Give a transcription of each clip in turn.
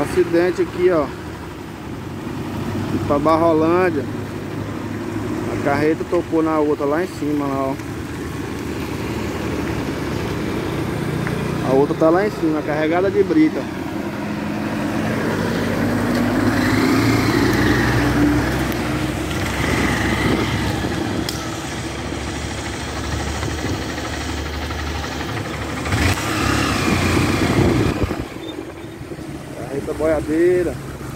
acidente aqui, ó, pra Barrolândia. A carreta tocou na outra lá em cima, lá, ó. A outra tá lá em cima, carregada de brita. Carreta boiadeira.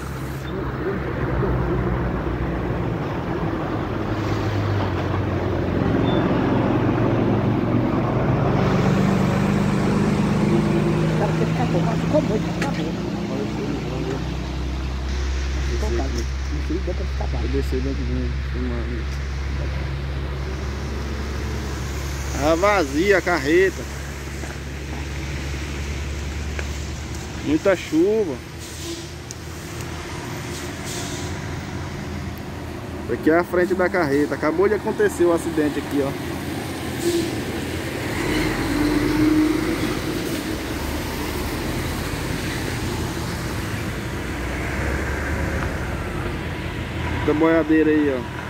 Vou descer dentro de mim, filmando. Tá vazia a carreta. Muita chuva. Aqui é a frente da carreta. Acabou de acontecer o acidente aqui, ó. Da boiadeira aí, ó.